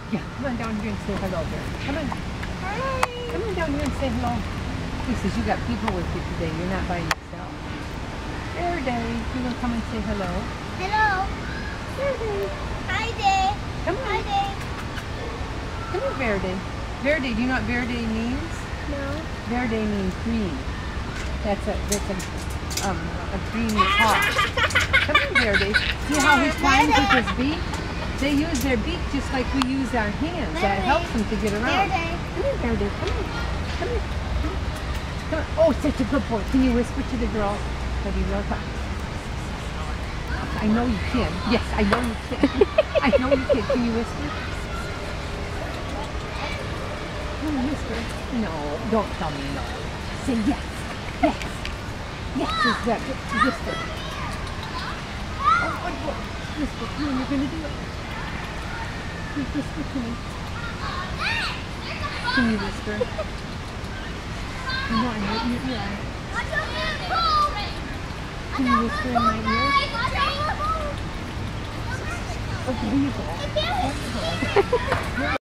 Yeah, come on down here and say hello, Bear. Come on. Hi. Come on down here and say hello. He says, you got people with you today. You're not by yourself. Bear Day. You want to come and say hello? Hello. Bear Day. Hi, Day. Come on. Hi, Day. Come here, Bear Day. Bear Day. Do you know what Bear Day means? No. Bear Day means green. That's a green hawk. Come here, Bear Day. See how he climbs with his beak? They use their beak just like we use our hands. That helps them to get around. Bear Day. Come here, Bear Day. Come here. Come here. Come on. Oh, such a good boy. Can you whisper to the girls? Have you real quick? I know you can. Yes, I know you can. I know you can. Can you whisper? Can you whisper? No, don't tell me no. Say yes. Yes. Yes, is that good? Whisper. Oh, good boy. Whisper. Come on, you're going to do it. Whisper to me. Can you whisper? Come on, in your ear. Can you whisper in my ear? Oh, there you go. There you go.